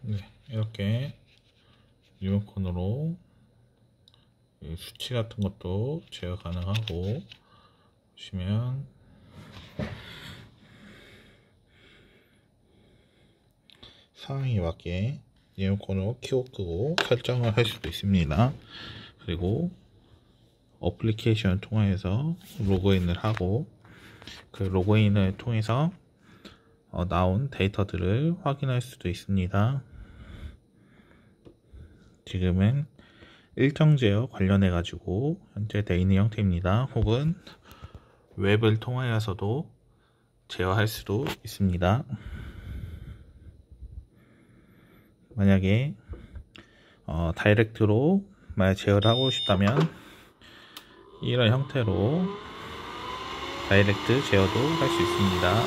네, 이렇게 리모컨으로 수치 같은 것도 제어 가능하고, 보시면 상황에 맞게 리모컨으로 켜고 끄고 설정을 할 수도 있습니다. 그리고 어플리케이션을 통해서 로그인을 하고, 그 로그인을 통해서 나온 데이터들을 확인할 수도 있습니다. 지금은 일정 제어 관련해 가지고 현재 되어 있는 형태입니다. 혹은 웹을 통하여서도 제어할 수도 있습니다. 만약에 다이렉트로 만약 제어를 하고 싶다면 이런 형태로 다이렉트 제어도 할 수 있습니다.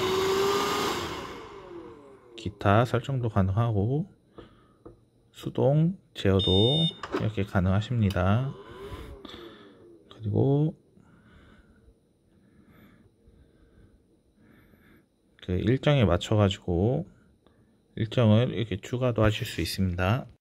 기타 설정도 가능하고 수동 제어도 이렇게 가능하십니다. 그리고 그 일정에 맞춰 가지고 일정을 이렇게 추가도 하실 수 있습니다.